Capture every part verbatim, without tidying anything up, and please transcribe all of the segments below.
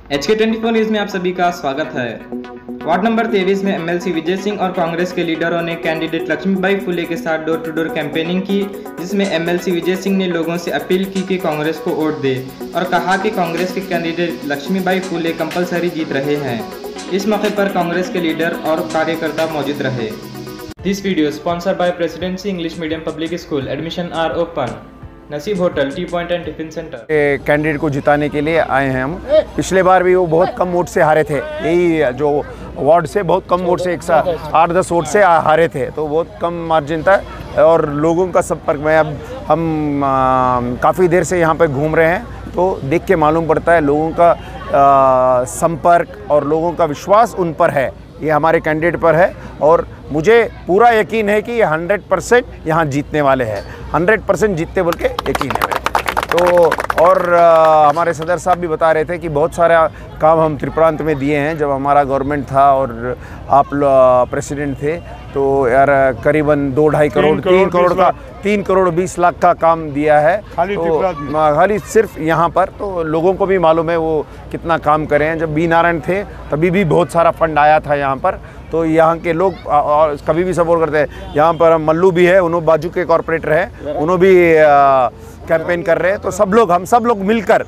H के twenty four news में आप सभी का स्वागत है। वार्ड नंबर तेईस में एमएलसी विजय सिंह और कांग्रेस के लीडरों ने कैंडिडेट लक्ष्मीबाई फुले के साथ डोर टू डोर कैंपेनिंग की, जिसमें एमएलसी विजय सिंह ने लोगों से अपील की कि कांग्रेस को वोट दे और कहा कि कांग्रेस के कैंडिडेट लक्ष्मीबाई फुले कंपलसरी जीत रहे हैं। इस मौके पर कांग्रेस के लीडर और कार्यकर्ता मौजूद रहे। This video sponsored by presidency English medium public school. Admission are open. Naseeb hotel, tea point and tiffin centre. Candidate को जिताने के लिए आए हैं हम। पिछले बार भी वो बहुत कम वोट से हारे थे, यही जो वार्ड से बहुत कम वोट से एक सा आठ दस वोट से हारे थे, तो बहुत कम मार्जिन था। और लोगों का संपर्क में अब हम काफ़ी देर से यहाँ पर घूम रहे हैं, तो देख के मालूम पड़ता है लोगों का आ, संपर्क और लोगों का विश्वास उन पर है, ये हमारे कैंडिडेट पर है। और मुझे पूरा यकीन है कि ये हंड्रेड परसेंट यहाँ जीतने वाले हैं, हंड्रेड परसेंट जीतते बोल के यकीन है मेरे। तो और आ, हमारे सदर साहब भी बता रहे थे कि बहुत सारा काम हम त्रिप्रांत में दिए हैं जब हमारा गवर्नमेंट था और आप प्रेसिडेंट थे, तो यार करीबन दो ढाई करोड़ तीन करोड़ का तीन करोड़ बीस लाख का काम दिया है खाली, तो खाली सिर्फ यहाँ पर। तो लोगों को भी मालूम है वो कितना काम करे हैं। जब बी नारायण थे तभी भी बहुत सारा फंड आया था यहाँ पर, तो यहाँ के लोग और कभी भी सपोर्ट करते हैं। यहाँ पर मल्लू भी है, उन्होंने बाजू के कॉरपोरेटर है, उन्होंने भी कैंपेन कर रहे हैं। तो सब लोग हम सब लोग मिलकर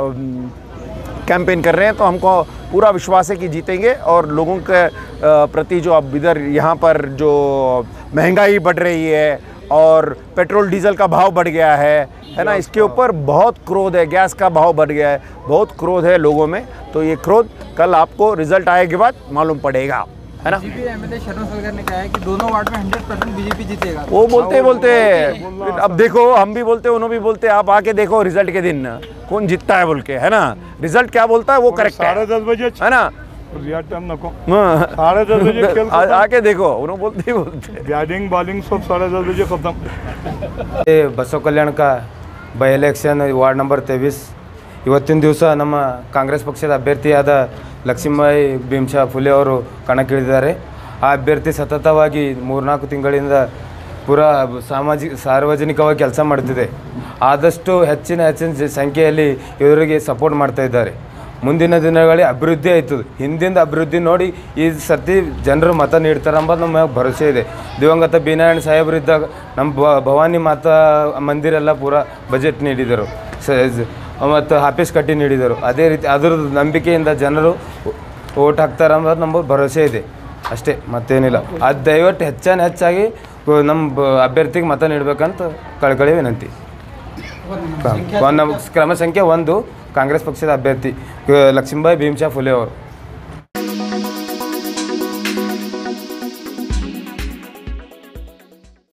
कैंपेन कर रहे हैं, तो हमको पूरा विश्वास है कि जीतेंगे। और लोगों के प्रति जो अब इधर यहाँ पर जो महंगाई बढ़ रही है और पेट्रोल डीजल का भाव बढ़ गया है है ना, इसके ऊपर बहुत क्रोध है, गैस का भाव बढ़ गया है, बहुत क्रोध है लोगों में। तो ये क्रोध कल आपको रिजल्ट आए के बाद मालूम पड़ेगा, है ना। बीजेपी एमएलए शरण सरकार ने कहा है कि दोनों वार्ड में हंड्रेड परसेंट बीजेपी जीतेगा। वो बोलते बोलते अब देखो, हम भी बोलते उन्होंने भी बोलते, आप आके देखो रिजल्ट के दिन कौन जीतता है बोल के, है ना। रिजल्ट क्या बोलता है वो करेक्ट है, साढ़े दस बजे है ना, साढ़े दस बजे आके देखो, उन्होंने बोलते ही बोलते बैटिंग बॉलिंग सब साढ़े दस बजे खत्म। Basavakalyan by election ward number तेईस ಇವತ್ತಿನ ದಿವಸ ನಮ್ಮ ಕಾಂಗ್ರೆಸ್ ಪಕ್ಷದ ಅಭ್ಯರ್ಥಿಯಾದ ಲಕ್ಷ್ಮೀಬಾಯಿ ಭೀಮಶಾ ಫುಲೆ ಅವರು ಕಣಕ್ಕಿಳಿದಿದ್ದಾರೆ। ಆ ಅಭ್ಯರ್ಥಿ ಸತತವಾಗಿ ಮೂರ್ನಾಲ್ಕು ತಿಂಗಳಿಂದ ಪೂರಾ ಸಾಮಾಜಿಕ ಸಾರ್ವಜನಿಕವಾಗಿ ಕೆಲಸ ಮಾಡ್ತಿದೆ। ಆದಷ್ಟು ಹೆಚ್ಚಿನ ಹೆಚ್ಚಿನ ಸಂಖ್ಯೆಯಲ್ಲಿ ಇವರಿಗೆ ಸಪೋರ್ಟ್ ಮಾಡ್ತಾ ಇದ್ದಾರೆ। ಮುಂದಿನ ದಿನಗಳಲ್ಲಿ ಅಭಿವೃದ್ಧಿ ಆಯ್ತದೆ, ಹಿಂದಿಂದ ಅಭಿವೃದ್ಧಿ ನೋಡಿ ಈ ಸರ್ತಿ ಜನರು ಮತ ನೀಡ್ತಾರೆ ಎಂಬುದು ನಮ್ಮ ಭರವಸೆ ಇದೆ। ದಿವಂಗತ ಬಿ ನಾರಾಯಣ ಸಾಹೇಬರಿದ್ದಾಗ ನಮ್ಮ ಭವಾನಿ ಮಾತಾ ಮಂದಿರೆಲ್ಲ ಪೂರಾ ಬಜೆಟ್ ನೀಡಿದರು, ಮತ್ತು ಆಫೀಸ್ ಕಟ್ಟಿ ನೀಡಿದರು। ಅದೇ ರೀತಿ ಅದರ ನಂಬಿಕೆಯಿಂದ ಜನರು ಓಟ್ ಹಾಕ್ತಾರೆ ಎಂಬುದು ನಮ್ಮ ಭರವಸೆ ಇದೆ ಅಷ್ಟೇ, ಮತ್ತೇನಿಲ್ಲ। ಅದು ದಯವಿಟ್ಟು ಹೆಚ್ಚಾನ ಹೆಚ್ಚಾಗಿ ನಮ್ಮ ಅಭ್ಯರ್ಥಿಗೆ ಮತ ನೀಡಬೇಕಂತ ಕಳಕಳಿ ವಿನಂತಿ। ನಮ್ಮ ಕ್ರಮ ಸಂಖ್ಯೆ ಒಂದು ಕಾಂಗ್ರೆಸ್ ಪಕ್ಷದ ಅಭ್ಯರ್ಥಿ ಲಕ್ಷ್ಮೀಬಾಯಿ ಭೀಮಶಾ ಫುಲೆ ಅವರು।